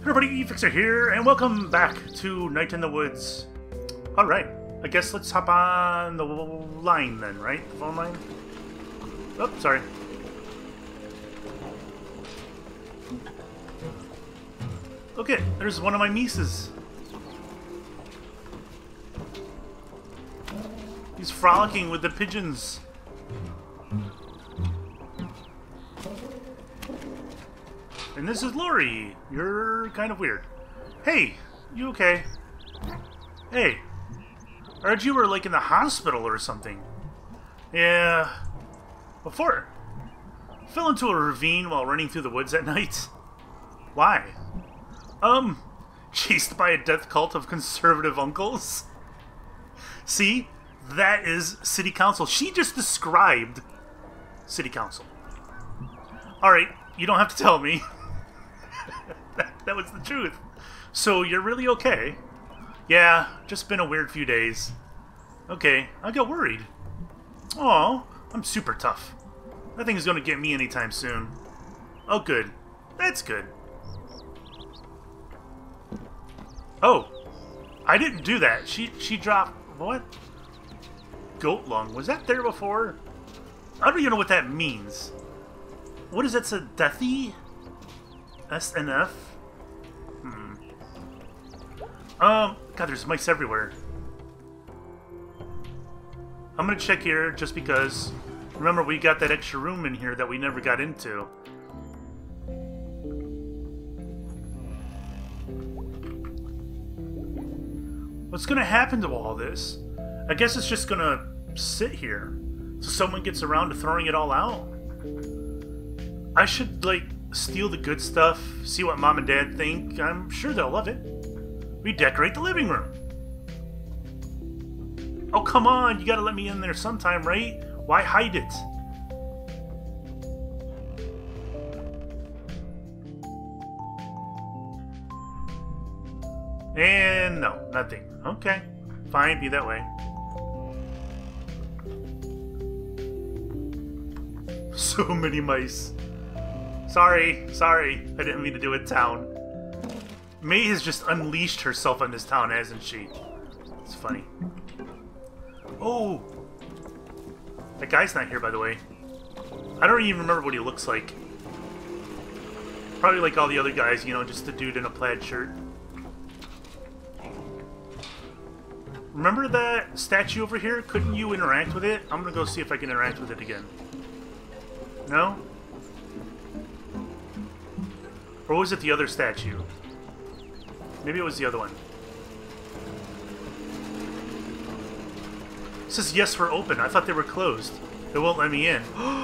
Everybody, Fixxxer here, and welcome back to Night in the Woods. Alright, I guess let's hop on the line then, right? The phone line? Oh, sorry. Okay, there's one of my nieces. He's frolicking with the pigeons. And this is Lori. You're kind of weird. Hey, you okay? Hey, I heard you were like in the hospital or something. Yeah. Before. Fell into a ravine while running through the woods at night. Why? Chased by a death cult of conservative uncles. See? That is city council. She just described city council. Alright, you don't have to tell me. that was the truth. So you're really okay? Yeah, just been a weird few days. Okay, I got worried. Aw, I'm super tough. Nothing's gonna get me anytime soon. Oh, good. That's good. Oh, I didn't do that. She dropped... What? Goat lung. Was that there before? I don't even know what that means. What is that? It's a deathy? SNF? God, there's mice everywhere. I'm gonna check here just because. Remember, we got that extra room in here that we never got into. What's gonna happen to all this? I guess it's just gonna sit here so someone gets around to throwing it all out. I should, like, steal the good stuff, see what Mom and Dad think. I'm sure they'll love it. Redecorate the living room. Oh, come on, you gotta let me in there sometime, right? Why hide it? And no, nothing. Okay, fine, be that way. So many mice. Sorry, I didn't mean to do it, town. Mae has just unleashed herself on this town, hasn't she? It's funny. Oh! That guy's not here, by the way. I don't even remember what he looks like. Probably like all the other guys, you know, just a dude in a plaid shirt. Remember that statue over here? Couldn't you interact with it? I'm gonna go see if I can interact with it again. No? Or was it the other statue? Maybe it was the other one. It says, yes, we're open. I thought they were closed. It won't let me in.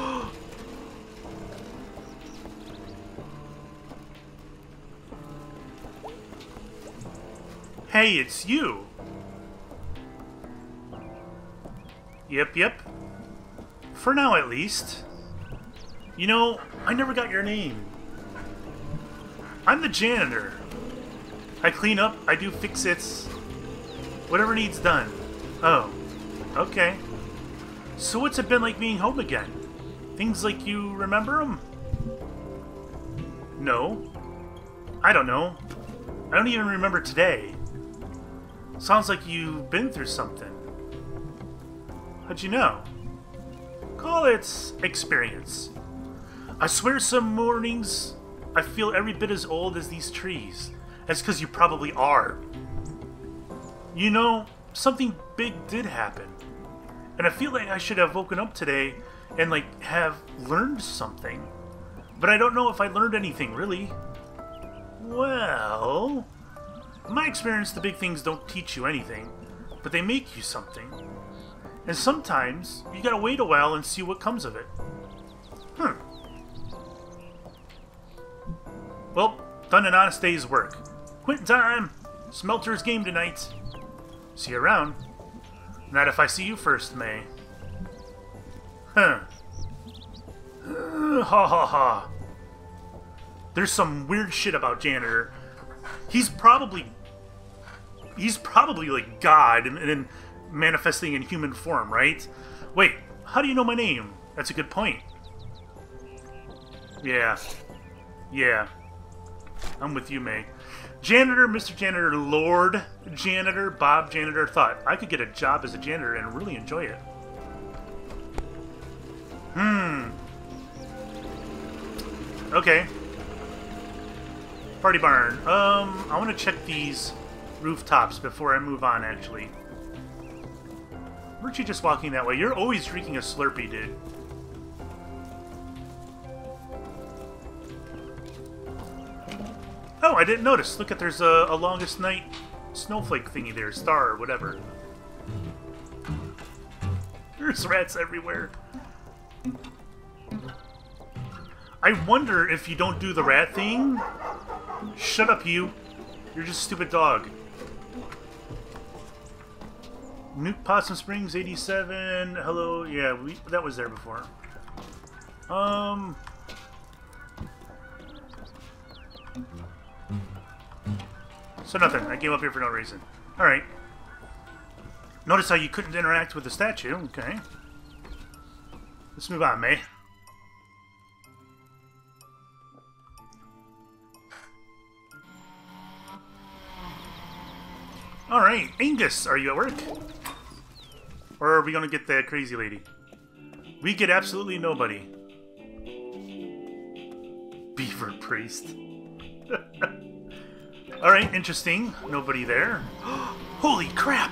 Hey, it's you. Yep. For now, at least. You know, I never got your name. I'm the janitor. I clean up, I do fix-its. Whatever needs done. Oh, okay. So what's it been like being home again? Things like you remember them? No. I don't know. I don't even remember today. Sounds like you've been through something. How'd you know? Call it experience. I swear some mornings I feel every bit as old as these trees. That's because you probably are. You know, something big did happen. And I feel like I should have woken up today and, like, have learned something. But I don't know if I learned anything, really. Well, in my experience, the big things don't teach you anything, but they make you something. And sometimes, you gotta wait a while and see what comes of it. Well, done an honest day's work. Quit time! Smelter's game tonight. See you around. Not if I see you first, Mae. Huh. Ha ha ha. There's some weird shit about Janitor. He's probably like God and manifesting in human form, right? Wait, how do you know my name? That's a good point. Yeah. I'm with you, Mae. Janitor, Mr. Janitor, Lord Janitor, Bob Janitor thought I could get a job as a janitor and really enjoy it. Okay. Party barn. I want to check these rooftops before I move on, actually. Weren't you just walking that way? You're always drinking a Slurpee, dude. Oh, I didn't notice. Look at, there's a longest night snowflake thingy there. Star or whatever. There's rats everywhere. I wonder if you don't do the rat thing. Shut up, you. You're just a stupid dog. Nuke Possum Springs 87. Hello. Yeah, that was there before. So nothing. I came up here for no reason. Alright. Notice how you couldn't interact with the statue. Okay. Let's move on, Mae. Alright, Angus, are you at work? Or are we gonna get that crazy lady? We get absolutely nobody. Beaver Priest. Alright, interesting. Nobody there. Holy crap!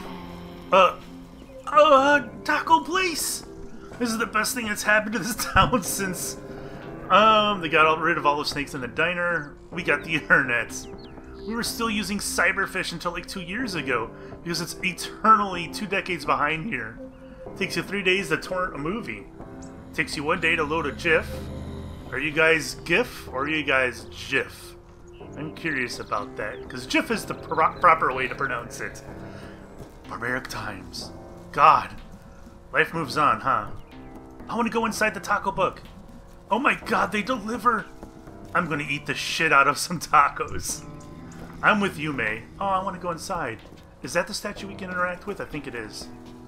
Taco place! This is the best thing that's happened to this town since, they got rid of all the snakes in the diner. We got the internet. We were still using Cyberfish until like 2 years ago, because it's eternally 2 decades behind here. Takes you 3 days to torrent a movie. Takes you 1 day to load a GIF. Are you guys GIF, or are you guys GIF? I'm curious about that, because GIF is the proper way to pronounce it. Barbaric times. God. Life moves on, huh? I want to go inside the taco book. Oh my god, they deliver! I'm gonna eat the shit out of some tacos. I'm with you, Mae. Oh, I want to go inside. Is that the statue we can interact with? I think it is.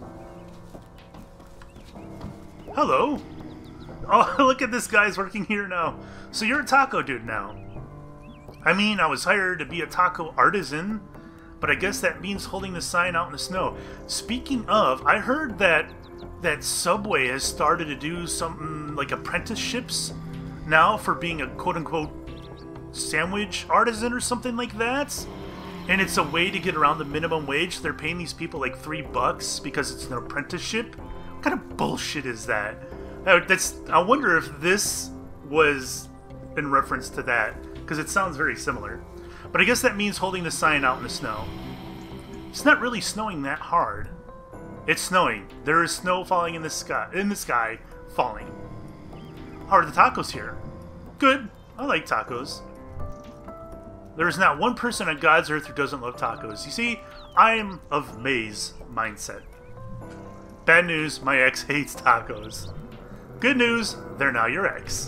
Hello. Oh, look at this guy's working here now. So you're a taco dude now. I mean, I was hired to be a taco artisan, but I guess that means holding the sign out in the snow. Speaking of, I heard that Subway has started to do something like apprenticeships now for being a quote-unquote sandwich artisan or something like that, and it's a way to get around the minimum wage. They're paying these people like $3 because it's an apprenticeship. What kind of bullshit is that? I wonder if this was in reference to that, because it sounds very similar. But I guess that means holding the sign out in the snow. It's not really snowing that hard. It's snowing. There is snow falling in the sky, falling. How are the tacos here? Good. I like tacos. There is not one person on God's earth who doesn't love tacos. You see, I am of Mae's mindset. Bad news, my ex hates tacos. Good news, they're now your ex.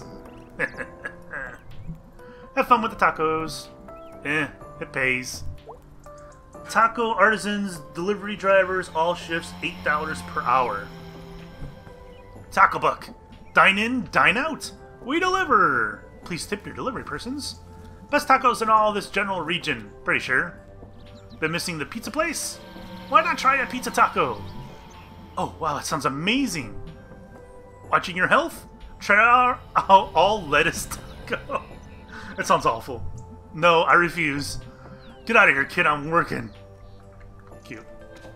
Have fun with the tacos. It pays. Taco artisans, delivery drivers, all shifts, $8 per hour. Taco Buck. Dine in, dine out. We deliver. Please tip your delivery persons. Best tacos in all this general region, pretty sure. Been missing the pizza place? Why not try a pizza taco? Oh, wow, that sounds amazing. Watching your health? Try our all lettuce taco. That sounds awful. No, I refuse. Get out of here, kid, I'm working. Cute.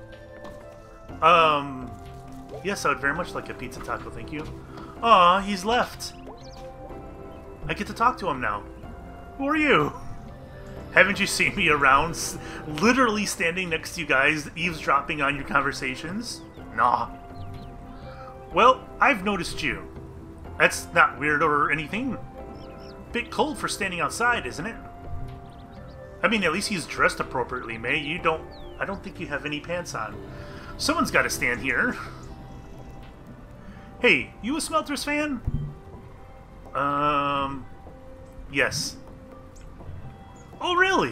Yes, I would very much like a pizza taco, thank you. Aw, he's left. I get to talk to him now. Who are you? Haven't you seen me around, literally standing next to you guys, eavesdropping on your conversations? Nah. Well, I've noticed you. That's not weird or anything. Bit cold for standing outside, isn't it? I mean, at least he's dressed appropriately, Mae. I don't think you have any pants on. Someone's got to stand here. Hey, you a Smelters fan? Yes. Oh, really?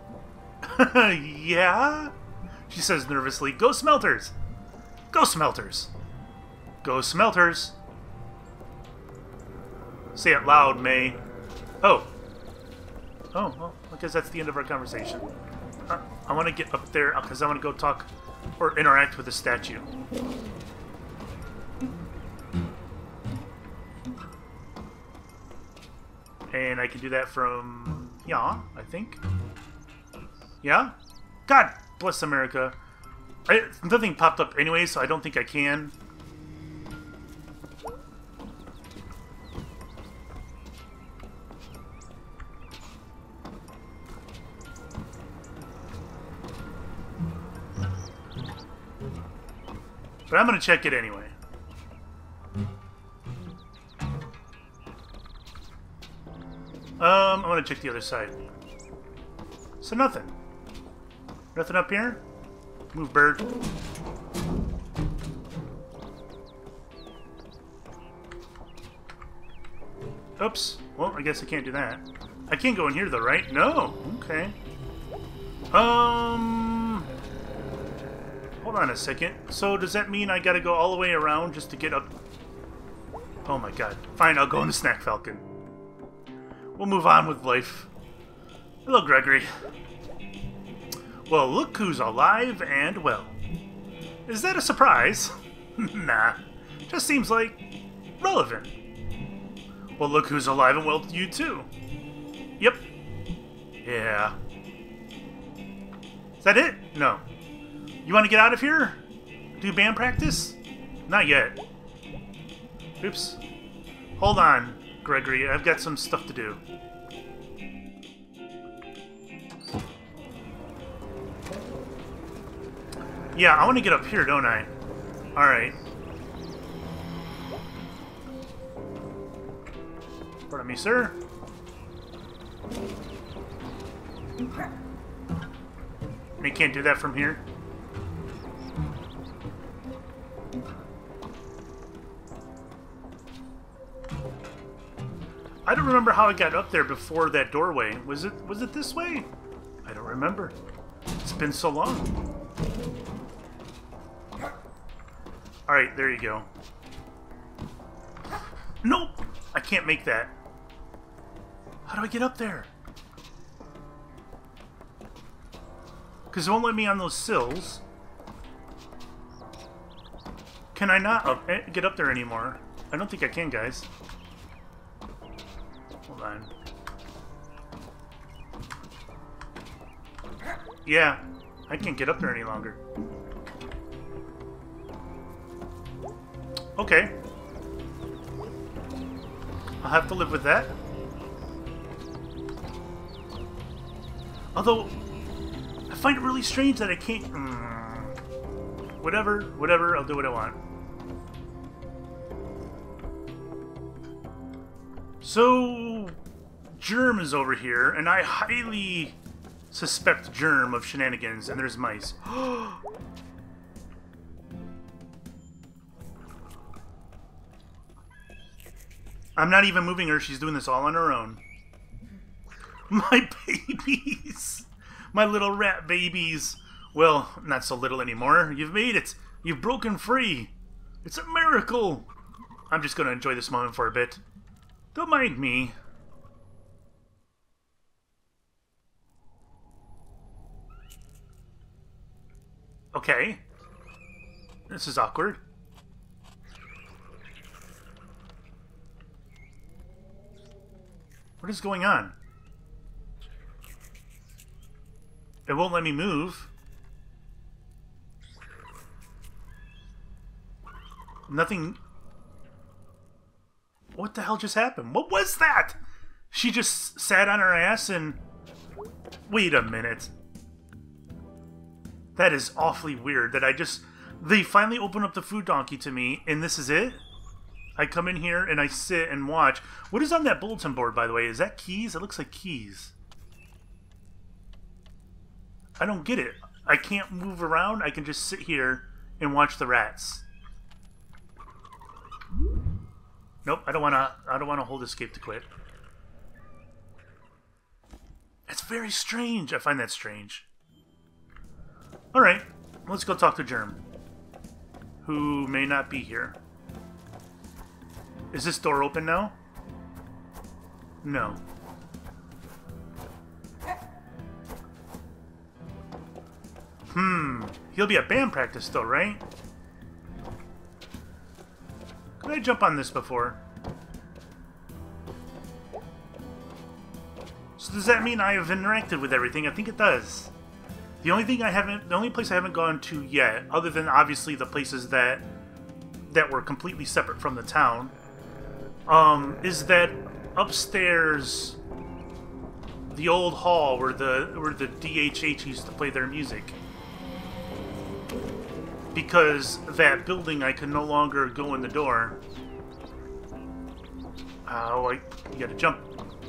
Yeah? She says nervously, go Smelters! Go Smelters! Go Smelters! Say it loud, Mae. Oh. Oh, well, I guess that's the end of our conversation. I want to get up there because I want to go talk or interact with the statue. And I can do that from... yeah, I think. Yeah? God bless America. Nothing popped up anyway, so I don't think I can. But I'm going to check it anyway. I'm going to check the other side. So nothing. Nothing up here? Move, bird. Oops. Well, I guess I can't do that. I can't go in here though, right? No. Okay. Hold on a second. So does that mean I gotta go all the way around just to get up? Oh my god. Fine, I'll go in the Snack Falcon. We'll move on with life. Hello, Gregory. Well, look who's alive and well. Is that a surprise? Nah. Just seems like relevant. Well, look who's alive and well to you, too. Yep. Yeah. Is that it? No. You want to get out of here? Do band practice? Not yet. Oops. Hold on, Gregory. I've got some stuff to do. Yeah, I want to get up here, don't I? Alright. Pardon me, sir. I can't do that from here. I don't remember how I got up there before that doorway. Was it this way? I don't remember. It's been so long. Alright, there you go. Nope! I can't make that. How do I get up there? Because it won't let me on those sills. Can I not get up there anymore? I don't think I can, guys. Hold on. Yeah, I can't get up there any longer. Okay. I'll have to live with that. Although, I find it really strange that I can't... Whatever, I'll do what I want. So, Germ is over here, and I highly suspect Germ of shenanigans, and there's mice. I'm not even moving her, she's doing this all on her own. My babies! My little rat babies! Well, not so little anymore. You've made it! You've broken free! It's a miracle! I'm just gonna enjoy this moment for a bit. Don't mind me. Okay. This is awkward. What is going on? It won't let me move. Nothing... What the hell just happened? What was that? She just sat on her ass and... Wait a minute. That is awfully weird that I just... They finally open up the food donkey to me, and this is it? I come in here and I sit and watch. What is on that bulletin board, by the way? Is that keys? It looks like keys. I don't get it. I can't move around. I can just sit here and watch the rats. Nope, I don't wanna hold escape to quit. It's very strange. I find that strange. Alright, let's go talk to Germ, who may not be here. Is this door open now? No. He'll be at band practice still, right? Could I jump on this before? So does that mean I have interacted with everything? I think it does. The only place I haven't gone to yet, other than obviously the places that were completely separate from the town, is that upstairs, the old hall where the DHH used to play their music. Because that building, I can no longer go in the door. Oh, you gotta jump.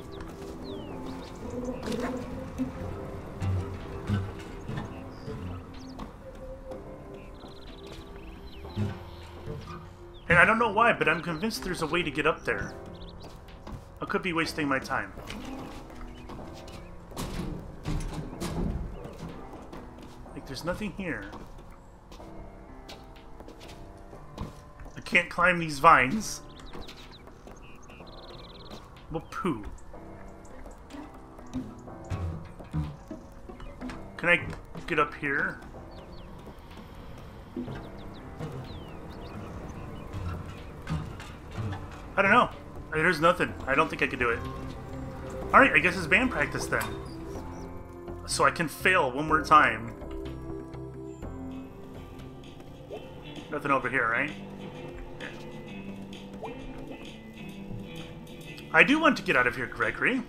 And I don't know why, but I'm convinced there's a way to get up there. I could be wasting my time. Like, there's nothing here. I can't climb these vines. Well, poo. Can I get up here? I don't know. There's nothing. I don't think I could do it. Alright, I guess it's band practice then. So I can fail one more time. Nothing over here, right? I do want to get out of here, Gregory.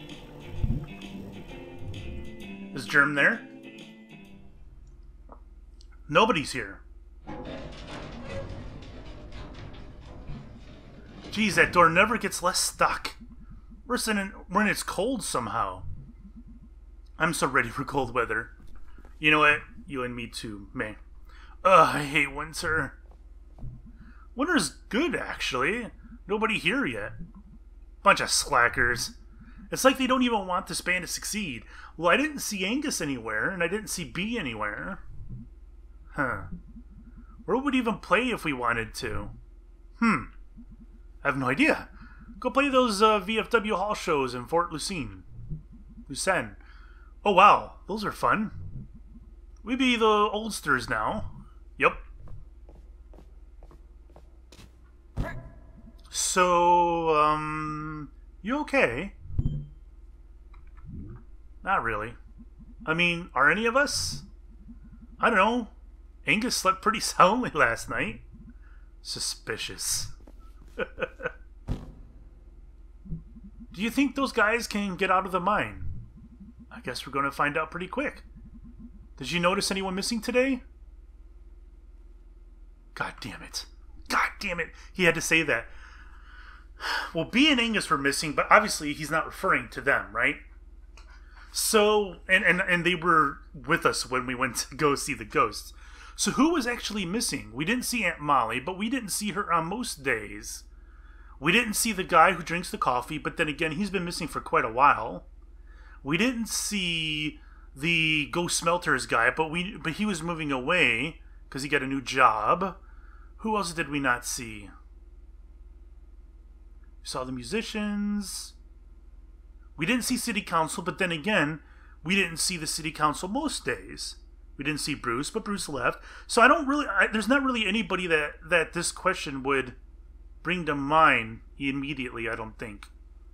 Is Germ there? Nobody's here. Geez, that door never gets less stuck. Worse than when it's cold somehow. I'm so ready for cold weather. You know what? You and me too, Mae. Ugh, I hate winter. Winter's good, actually. Nobody here yet. Bunch of slackers. It's like they don't even want this band to succeed. Well, I didn't see Angus anywhere, and I didn't see B anywhere. Huh. Where would we even play if we wanted to? I have no idea. Go play those VFW Hall shows in Fort Lucerne. Oh wow, those are fun. We be the oldsters now. Yep. So, you okay? Not really. I mean, are any of us? I don't know. Angus slept pretty soundly last night. Suspicious. Do you think those guys can get out of the mine? I guess we're going to find out pretty quick. Did you notice anyone missing today? God damn it. God damn it. He had to say that. Well, B and Angus were missing, but obviously he's not referring to them, right? So, and they were with us when we went to go see the ghosts. So who was actually missing? We didn't see Aunt Molly, but we didn't see her on most days. We didn't see the guy who drinks the coffee, but then again, he's been missing for quite a while. We didn't see the Ghost Smelters guy, but he was moving away because he got a new job. Who else did we not see? We saw the musicians. We didn't see City Council, but then again, we didn't see the City Council most days. We didn't see Bruce, but Bruce left. So there's not really anybody that this question would bring to mind immediately, I don't think.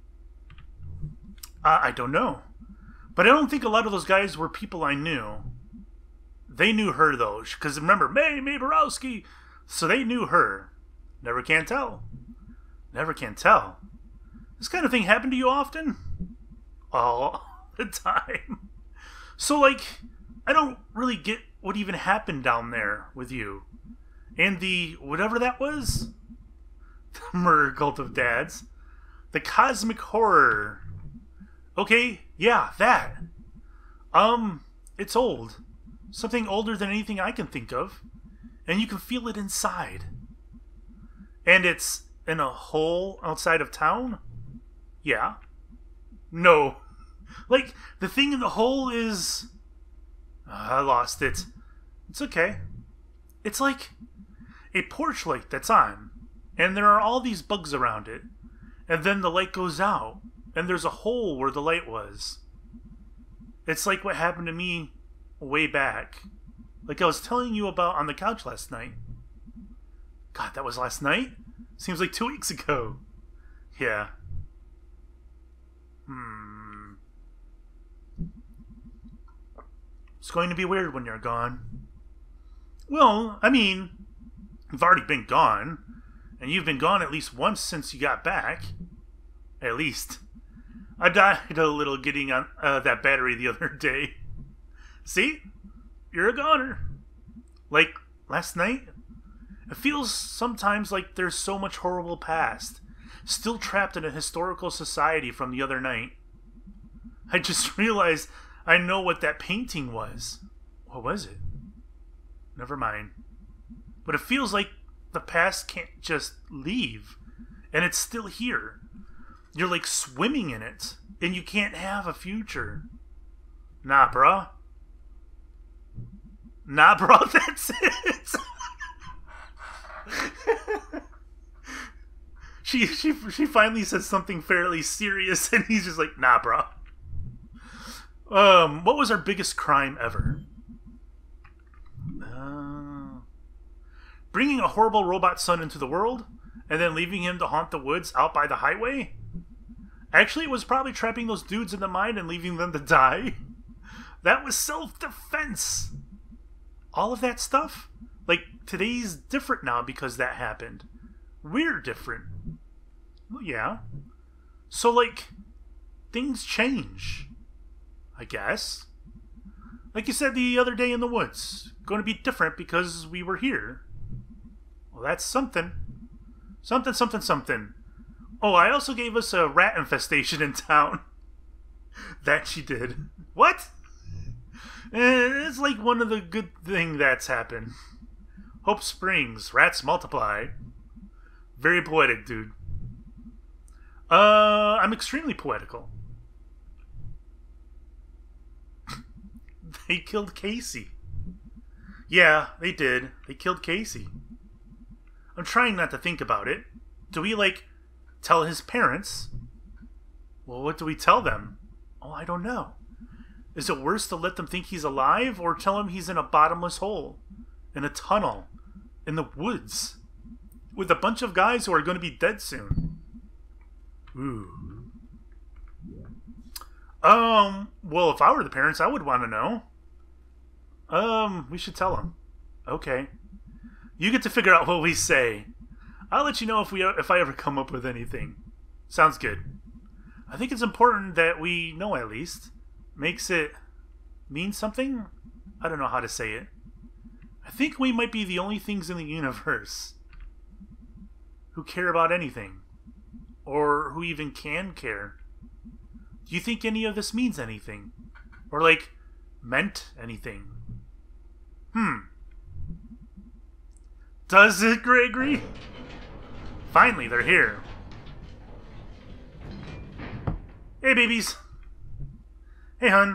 I don't know. But I don't think a lot of those guys were people I knew. They knew her, though. Because remember, Mae Borowski. So they knew her. Never can tell. Never can tell. This kind of thing happened to you often? All the time. So, like, I don't really get what even happened down there with you. And the, whatever that was? The murder cult of dads. The cosmic horror. Okay, yeah, that. It's old. Something older than anything I can think of. And you can feel it inside. And it's in a hole outside of town? Yeah. No. Like, the thing in the hole is... I lost it. It's okay. It's like a porch light that's on. And there are all these bugs around it. And then the light goes out. And there's a hole where the light was. It's like what happened to me way back. Like I was telling you about on the couch last night. God, that was last night? Seems like 2 weeks ago. Yeah. It's going to be weird when you're gone. Well, I mean, you've already been gone. And you've been gone at least once since you got back. At least. I died a little getting on that battery the other day. See? You're a goner. Like, last night? It feels sometimes like there's so much horrible past. Still trapped in a historical society from the other night. I just realized I know what that painting was. What was it? Never mind. But it feels like the past can't just leave. And it's still here. You're like swimming in it. And you can't have a future. Nah, bruh. Nah, bro, that's it. She finally says something fairly serious, and he's just like, nah, bro. What was our biggest crime ever? Bringing a horrible robot son into the world, and then leaving him to haunt the woods out by the highway? Actually, it was probably trapping those dudes in the mine and leaving them to die. That was self-defense. All of that stuff? Like, today's different now because that happened. We're different. Well, yeah. So, like, things change. I guess. Like you said the other day in the woods. Going to be different because we were here. Well, that's something. Something, something, something. Oh, I also gave us a rat infestation in town. That she did. What? It's like one of the good thing that's happened. Hope Springs, rats multiply. Very poetic, dude. I'm extremely poetical. They killed Casey. Yeah, they did. They killed Casey. I'm trying not to think about it. Do we, like, tell his parents? Well, what do we tell them? Oh, I don't know. Is it worse to let them think he's alive or tell him he's in a bottomless hole? In a tunnel? In the woods? With a bunch of guys who are going to be dead soon? Ooh. Well, if I were the parents, I would want to know. We should tell them. Okay. You get to figure out what we say. I'll let you know if I ever come up with anything. Sounds good. I think it's important that we know at least. Makes it mean something? I don't know how to say it. I think we might be the only things in the universe who care about anything. Or who even can care. Do you think any of this means anything? Or, like, meant anything? Does it, Gregory? Finally, they're here. Hey, babies. Hey, hun.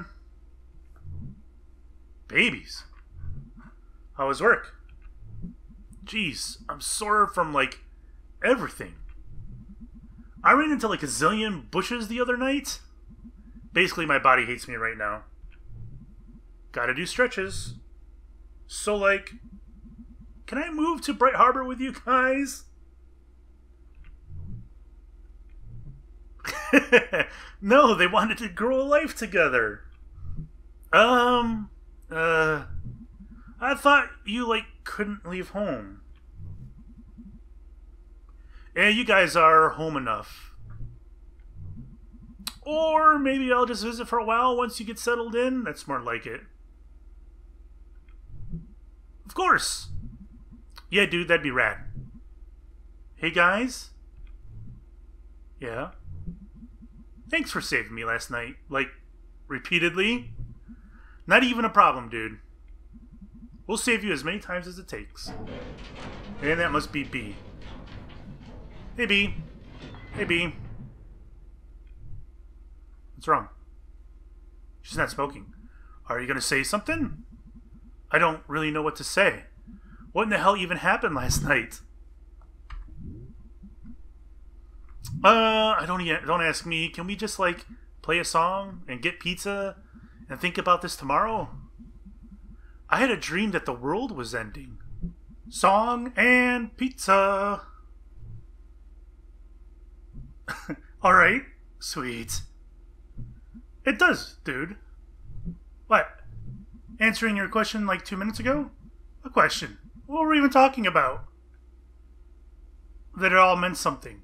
Babies? How was work? Jeez, I'm sore from, like, everything. I ran into, like, a zillion bushes the other night. Basically, my body hates me right now. Gotta do stretches. So, like, can I move to Bright Harbor with you guys? No, they wanted to grow a life together. I thought you, like, couldn't leave home. Yeah, you guys are home enough. Or maybe I'll just visit for a while once you get settled in. That's more like it. Of course. Yeah, dude, that'd be rad. Hey, guys? Yeah? Thanks for saving me last night. Like, repeatedly? Not even a problem, dude. We'll save you as many times as it takes. And that must be B. Hey, B. Hey, B. What's wrong? She's not smoking. Are you gonna say something? I don't really know what to say. What in the hell even happened last night? Don't ask me. Can we just, like, play a song and get pizza and think about this tomorrow? I had a dream that the world was ending. Song and pizza. Alright, sweet. It does, dude. What? Answering your question like 2 minutes ago? A question. What were we even talking about? That it all meant something.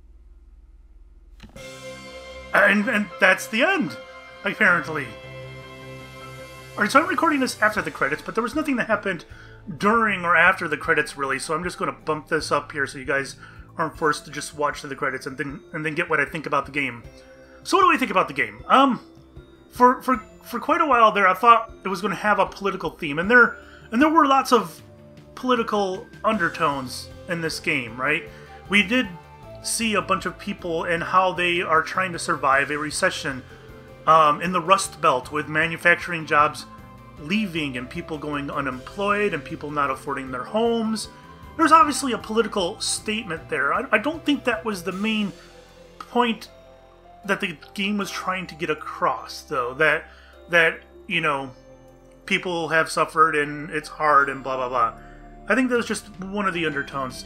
And that's the end, apparently. Alright, so I'm recording this after the credits, but there was nothing that happened during or after the credits, really, so I'm just going to bump this up here so you guys aren't forced to just watch the credits and then get what I think about the game. So what do I think about the game? For quite a while there, I thought it was going to have a political theme, and there were lots of political undertones in this game, right? We did see a bunch of people and how they are trying to survive a recession in the Rust Belt, with manufacturing jobs leaving and people going unemployed and people not affording their homes. There's obviously a political statement there. I don't think that was the main point that the game was trying to get across, though. That you know, people have suffered and it's hard and blah blah blah. I think that was just one of the undertones.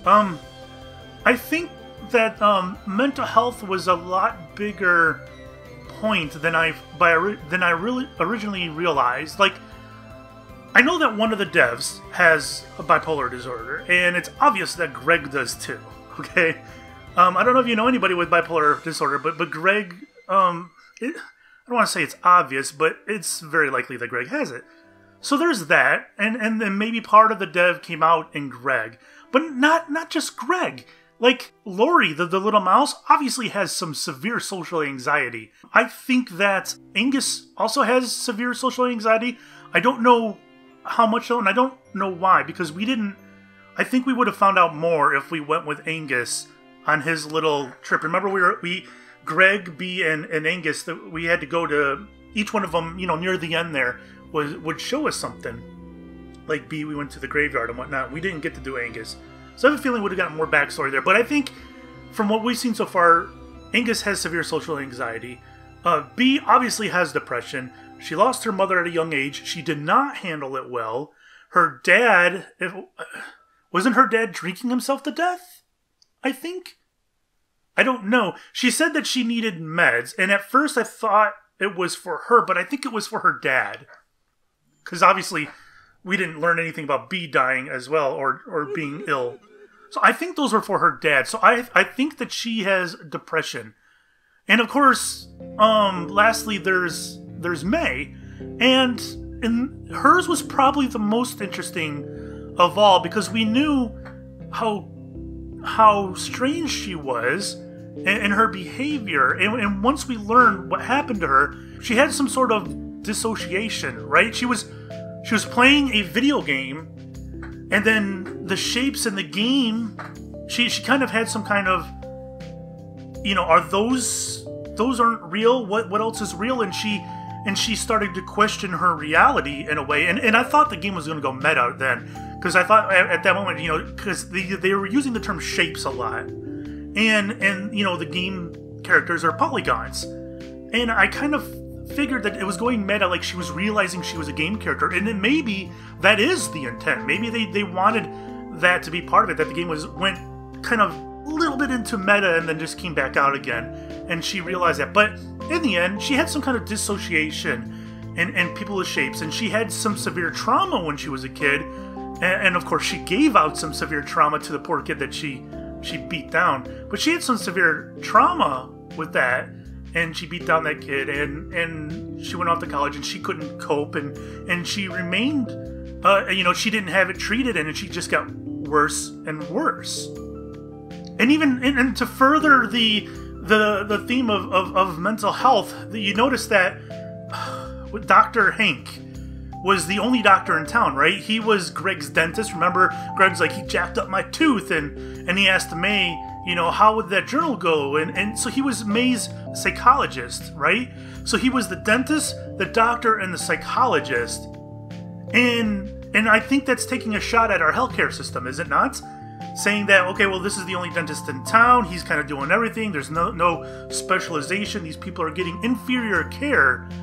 I think that mental health was a lot bigger point than I really originally realized. Like, I know that one of the devs has a bipolar disorder, and it's obvious that Greg does too. Okay, I don't know if you know anybody with bipolar disorder, but Greg, I don't want to say it's obvious, but it's very likely that Greg has it. So there's that, and then maybe part of the dev came out in Greg, but not just Greg. Like, Lori, the little mouse, obviously has some severe social anxiety. I think that Angus also has severe social anxiety. I don't know how much though, and I don't know why, because we didn't... I think we would have found out more if we went with Angus on his little trip. Remember, Greg, B, and Angus, we had to go to... Each one of them, you know, near the end there, would show us something. Like B, we went to the graveyard and whatnot. We didn't get to do Angus. So I have a feeling we would have gotten more backstory there. But I think, from what we've seen so far, Angus has severe social anxiety. B obviously has depression. She lost her mother at a young age. She did not handle it well. Her dad... wasn't her dad drinking himself to death? I think? I don't know. She said that she needed meds, and at first I thought it was for her, but I think it was for her dad. Because obviously we didn't learn anything about B dying as well, or being ill. So I think those were for her dad. So I think that she has depression. And of course, lastly, there's Mae. And hers was probably the most interesting of all, because we knew how strange she was and her behavior. And once we learned what happened to her, she had some sort of dissociation, right? She was playing a video game, and then the shapes in the game, she kind of had some kind of, you know, are those aren't real? What else is real? And she started to question her reality in a way. And I thought the game was going to go meta then, because I thought at that moment, you know, because they were using the term shapes a lot, and you know, the game characters are polygons, and I kind of figured that it was going meta, like she was realizing she was a game character, and then maybe that is the intent. Maybe they wanted that to be part of it, that the game went kind of a little bit into meta and then just came back out again, and she realized that. But in the end, she had some kind of dissociation and people with shapes, and she had some severe trauma when she was a kid, and of course she gave out some severe trauma to the poor kid that she beat down. But she had some severe trauma with that, and she beat down that kid, and she went off to college, and she couldn't cope, and she remained, you know, she didn't have it treated, and she just got worse and worse. And even and to further the theme of mental health, you notice that Dr. Hank was the only doctor in town, right? He was Greg's dentist. Remember, Greg's like, he jacked up my tooth, and he asked Mae, you know, how would that journal go? And so he was Mae's psychologist, right? So he was the dentist, the doctor, and the psychologist. And I think that's taking a shot at our healthcare system, is it not? Saying that, okay, well, this is the only dentist in town. He's kind of doing everything. There's no specialization. These people are getting inferior care.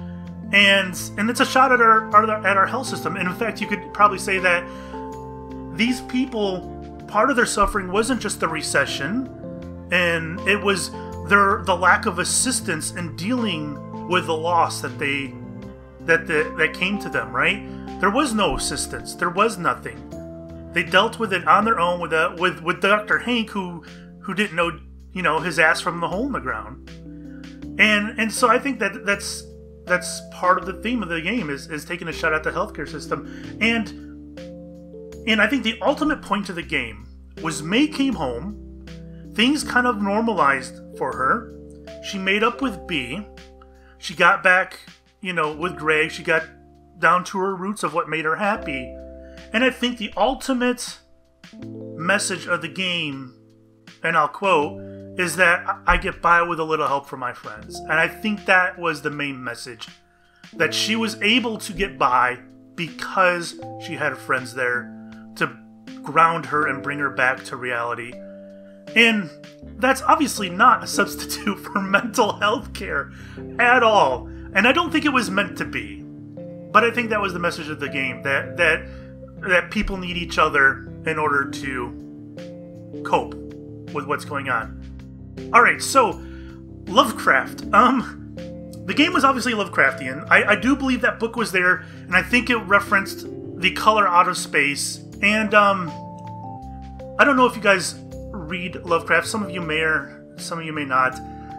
and it's a shot at our health system. And in fact, you could probably say that these people, part of their suffering wasn't just the recession, and it was the lack of assistance in dealing with the loss that came to them. Right? There was no assistance. There was nothing. They dealt with it on their own with Dr. Hank, who didn't know his ass from the hole in the ground. And so I think that's part of the theme of the game is taking a shot at the healthcare system. And I think the ultimate point of the game was Mae came home, things kind of normalized for her. She made up with B. She got back, with Greg. She got down to her roots of what made her happy. And I think the ultimate message of the game, and I'll quote, is that I get by with a little help from my friends. And I think that was the main message. That she was able to get by because she had friends there to ground her and bring her back to reality. And that's obviously not a substitute for mental health care at all. And I don't think it was meant to be. But I think that was the message of the game. That people need each other in order to cope with what's going on. Alright, so Lovecraft. The game was obviously Lovecraftian. I do believe that book was there, and I think it referenced the color out of space. And I don't know if you guys read Lovecraft. Some of you may, or some of you may not.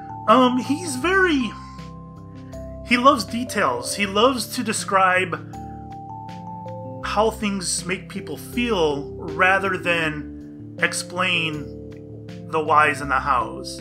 He loves details. He loves to describe how things make people feel rather than explain the whys and the hows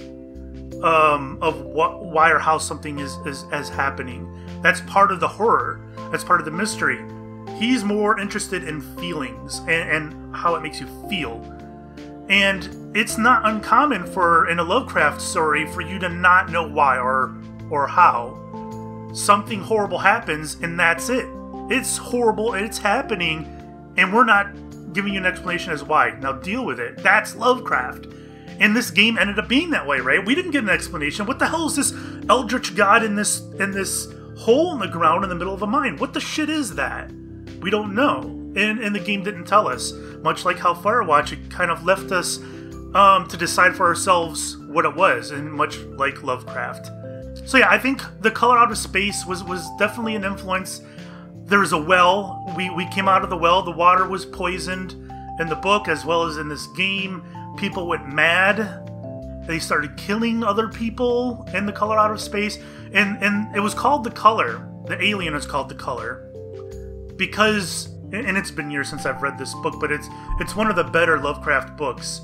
of why or how something is happening. That's part of the horror. That's part of the mystery. He's more interested in feelings and how it makes you feel. And it's not uncommon in a Lovecraft story for you to not know why or how. Something horrible happens and that's it. It's horrible, it's happening, and we're not giving you an explanation as why. Now deal with it. That's Lovecraft. And this game ended up being that way, right? We didn't get an explanation. What the hell is this eldritch god in this hole in the ground in the middle of a mine? What the shit is that? We don't know. And the game didn't tell us. Much like how Firewatch, it kind of left us to decide for ourselves what it was, and much like Lovecraft. So yeah, I think the color out of space was definitely an influence. There was a well. We came out of the well. The water was poisoned in the book as well as in this game. People went mad. They started killing other people in the color out of space. And it was called The Color. The alien is called The Color. Because, and it's been years since I've read this book, but it's one of the better Lovecraft books.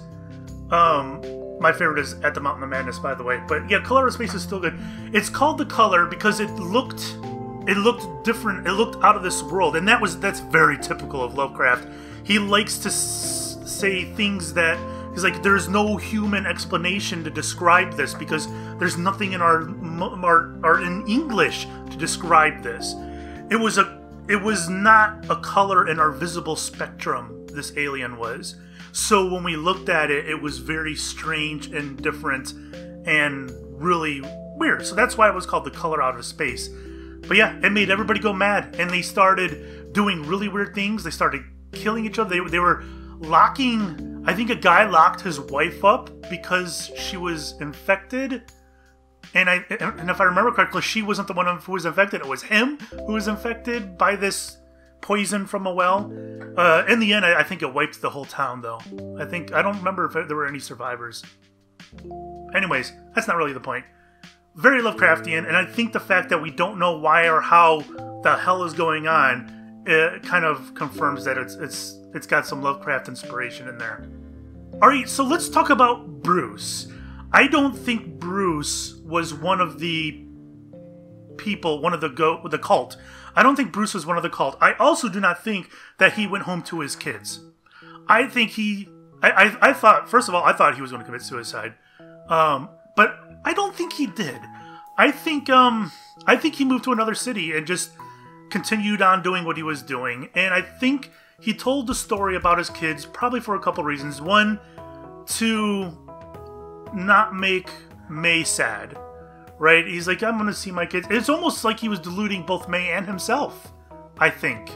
My favorite is At the Mountain of Madness, by the way. But yeah, Color out of Space is still good. It's called The Color because it looked different. It looked out of this world. And that's very typical of Lovecraft. He likes to say things that... He's like, there's no human explanation to describe this because there's nothing in our in English to describe this. It was not a color in our visible spectrum, this alien was. So when we looked at it, it was very strange and different and really weird. So that's why it was called The Color Out of Space. But yeah, it made everybody go mad, and they started doing really weird things. They started killing each other. They were locking... I think a guy locked his wife up because she was infected. And if I remember correctly, she wasn't the one who was infected. It was him who was infected by this poison from a well. In the end, I think it wiped the whole town, though. I don't remember if there were any survivors. Anyways, that's not really the point. Very Lovecraftian, and I think the fact that we don't know why or how the hell is going on, it kind of confirms that it's got some Lovecraft inspiration in there. Alright, so let's talk about Bruce. I don't think Bruce was one of the people, the cult. I don't think Bruce was one of the cult. I also do not think that he went home to his kids. I think I thought, first of all, I thought he was going to commit suicide. But I don't think he did. I think he moved to another city and just continued on doing what he was doing. And I think he told the story about his kids probably for a couple reasons. One, to not make Mae sad, right? He's like, I'm gonna see my kids. It's almost like he was deluding both Mae and himself, I think.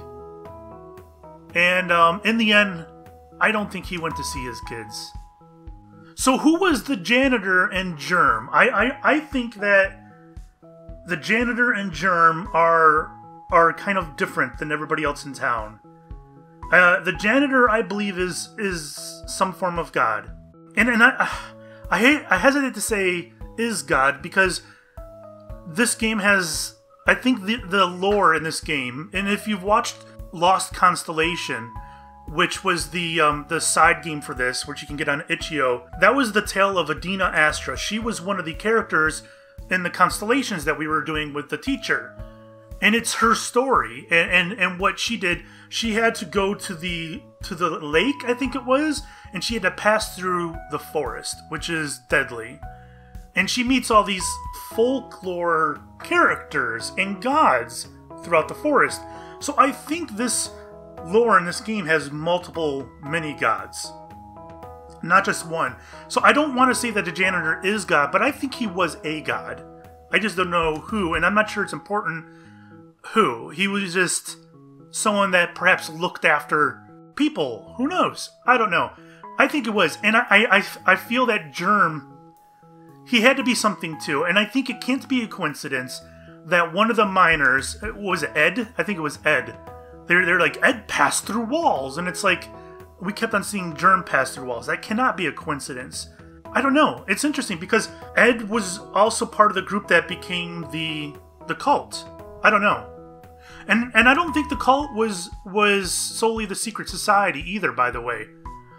And in the end, I don't think he went to see his kids. So who was the janitor and Germ? I think that the janitor and Germ are kind of different than everybody else in town. The janitor, I believe, is some form of god. And I hesitate to say is God, because this game has, I think, the lore in this game, and if you've watched Lost Constellation, which was the side game for this, which you can get on itch.io, that was the tale of Adina Astra. She was one of the characters in the constellations that we were doing with the teacher. And it's her story, and what she did, she had to go to the lake, I think it was, and she had to pass through the forest, which is deadly. And she meets all these folklore characters and gods throughout the forest. So I think this lore in this game has multiple mini-gods, not just one. So I don't want to say that the janitor is God, but I think he was a god. I just don't know who, and I'm not sure it's important who. He was just someone that perhaps looked after people. Who knows? I don't know. I think it was. And I feel that Germ, he had to be something too. And I think it can't be a coincidence that one of the miners, was it Ed? I think it was Ed. They're like, Ed passed through walls. And it's like, we kept on seeing Germ pass through walls. That cannot be a coincidence. I don't know. It's interesting because Ed was also part of the group that became the cult. I don't know. And I don't think the cult was solely the secret society either, by the way.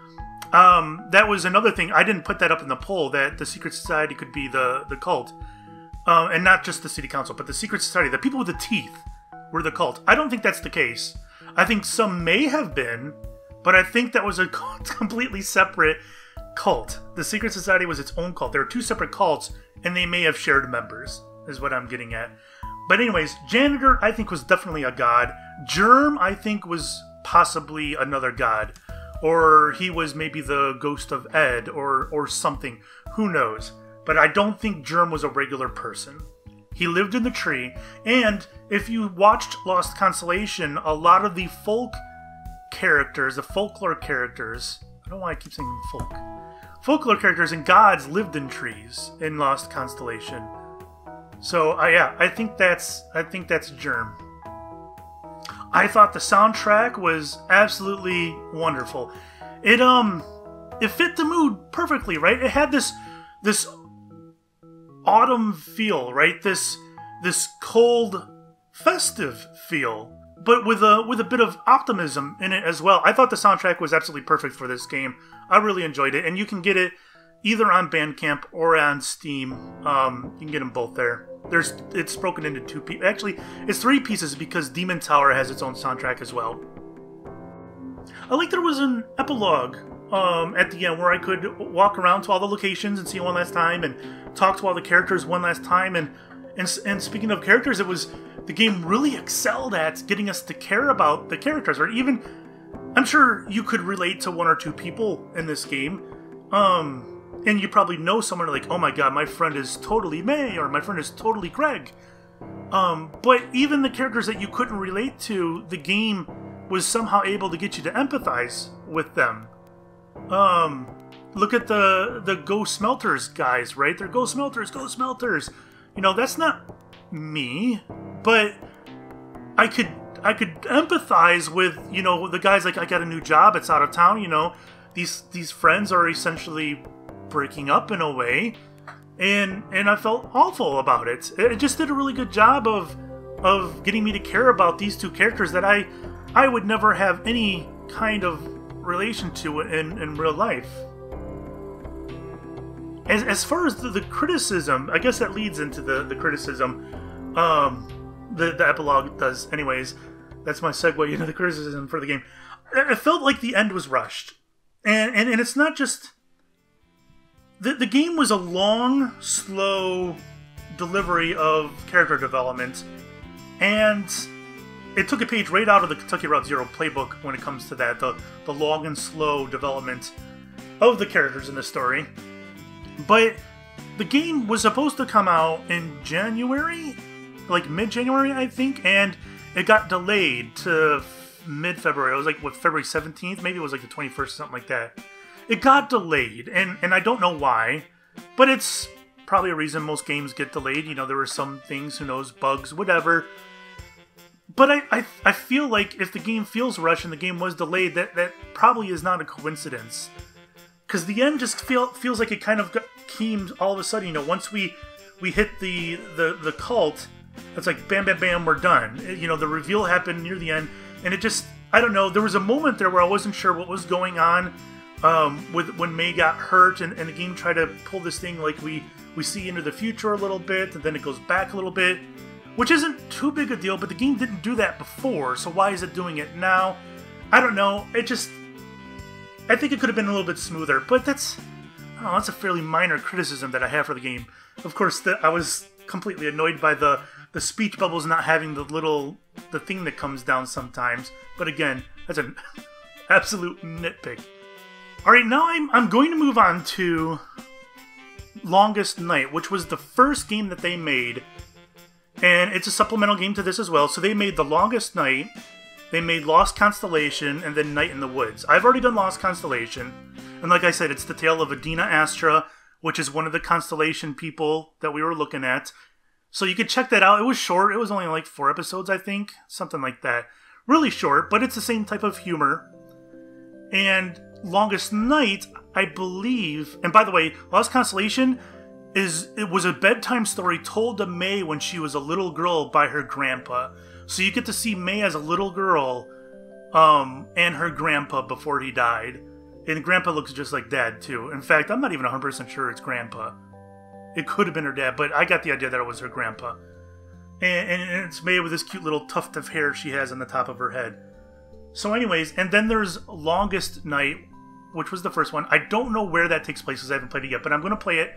That was another thing. I didn't put that up in the poll, that the secret society could be the cult. And not just the city council, but the secret society. The people with the teeth were the cult. I don't think that's the case. I think some may have been, but I think that was a completely separate cult. The secret society was its own cult. There were two separate cults, and they may have shared members, is what I'm getting at. But anyways, Janitor, I think, was definitely a god. Germ, I think, was possibly another god. Or he was maybe the ghost of Ed, or something. Who knows? But I don't think Germ was a regular person. He lived in the tree, and if you watched Lost Constellation, a lot of the folk characters, the folklore characters, I don't know why I keep saying folk. Folklore characters and gods lived in trees in Lost Constellation. So yeah, I think that's Germ. I thought the soundtrack was absolutely wonderful. It fit the mood perfectly, right? It had this autumn feel, right? This cold, festive feel, but with a bit of optimism in it as well. I thought the soundtrack was absolutely perfect for this game. I really enjoyed it, and you can get it either on Bandcamp or on Steam. You can get them both there. It's broken into two pieces. Actually, it's three pieces because Demon Tower has its own soundtrack as well. I like there was an epilogue at the end where I could walk around to all the locations and see one last time and talk to all the characters one last time. And speaking of characters, the game really excelled at getting us to care about the characters. Or even, I'm sure you could relate to one or two people in this game. And you probably know someone like, oh my god, my friend is totally Mae, or my friend is totally Greg. But even the characters that you couldn't relate to, the game was somehow able to get you to empathize with them. Look at the Go Smelters guys, right? They're Go Smelters, Go Smelters. You know, that's not me, but I could empathize with, you know, the guys like, I got a new job, it's out of town, you know. These friends are essentially breaking up in a way, and I felt awful about it. It just did a really good job of getting me to care about these two characters that I would never have any kind of relation to in real life. As far as the criticism, I guess that leads into the criticism. The epilogue does, anyways. That's my segue into the criticism for the game. It felt like the end was rushed, and it's not just. The game was a long, slow delivery of character development, and it took a page right out of the Kentucky Route Zero playbook when it comes to that, the long and slow development of the characters in the story. But the game was supposed to come out in January, like mid-January, I think, and it got delayed to mid-February. It was like, what, February 17th? Maybe it was like the 21st or something like that. It got delayed, and I don't know why, but it's probably a reason most games get delayed. You know, there were some things, who knows, bugs, whatever. But I feel like if the game feels rushed and the game was delayed, that probably is not a coincidence. Because the end just feels like it kind of came all of a sudden. You know, once we hit the cult, it's like bam, bam, bam, we're done. You know, the reveal happened near the end, and it just, I don't know, there was a moment there where I wasn't sure what was going on with when Mae got hurt, and the game tried to pull this thing like we see into the future a little bit, and then it goes back a little bit. Which isn't too big a deal, but the game didn't do that before, so why is it doing it now? I don't know. I think it could have been a little bit smoother, but that's a fairly minor criticism that I have for the game. Of course, I was completely annoyed by the speech bubbles not having the thing that comes down sometimes. But again, that's an absolute nitpick. All right, now I'm going to move on to Longest Night, which was the first game that they made. And it's a supplemental game to this as well. So they made The Longest Night, they made Lost Constellation, and then Night in the Woods. I've already done Lost Constellation. And like I said, it's the tale of Adina Astra, which is one of the Constellation people that we were looking at. So you could check that out. It was short. It was only like 4 episodes, I think. Something like that. Really short, but it's the same type of humor. And Longest Night, I believe... And by the way, Lost Constellation... It was a bedtime story told to Mae when she was a little girl by her grandpa. So you get to see Mae as a little girl and her grandpa before he died. And grandpa looks just like dad, too. In fact, I'm not even 100% sure it's grandpa. It could have been her dad, but I got the idea that it was her grandpa. And it's Mae with this cute little tuft of hair she has on the top of her head. So anyways, and then there's Longest Night, which was the first one. I don't know where that takes place because I haven't played it yet, but I'm going to play it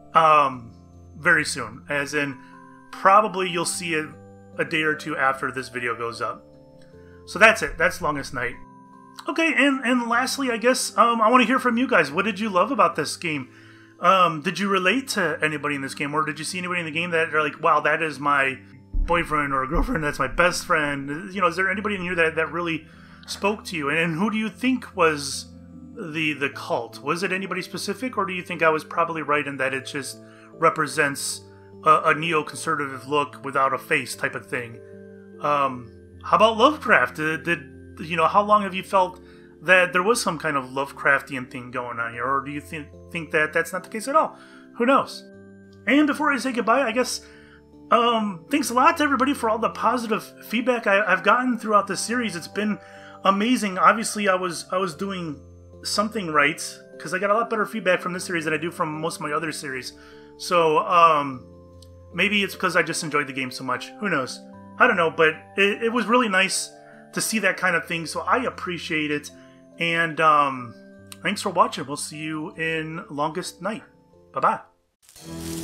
very soon, as in probably you'll see it a day or two after this video goes up. So that's it. That's Longest Night. Okay, and lastly, I guess I want to hear from you guys. What did you love about this game? Did you relate to anybody in this game, or did you see anybody in the game that are like, wow, that is my boyfriend or girlfriend, that's my best friend? You know, is there anybody in here that really spoke to you? And who do you think was the cult? Was it anybody specific, or do you think I was probably right in that it just represents a neoconservative look without a face type of thing? How about Lovecraft? Did you know, how long have you felt that there was some kind of Lovecraftian thing going on here, or do you think that that's not the case at all? Who knows? And before I say goodbye, I guess thanks a lot to everybody for all the positive feedback I've gotten throughout this series. It's been amazing. Obviously, I was doing something right, because I got a lot better feedback from this series than I do from most of my other series. So maybe it's because I just enjoyed the game so much. Who knows? I don't know, but it was really nice to see that kind of thing, so I appreciate it. And thanks for watching. We'll see you in Longest Night. Bye-bye.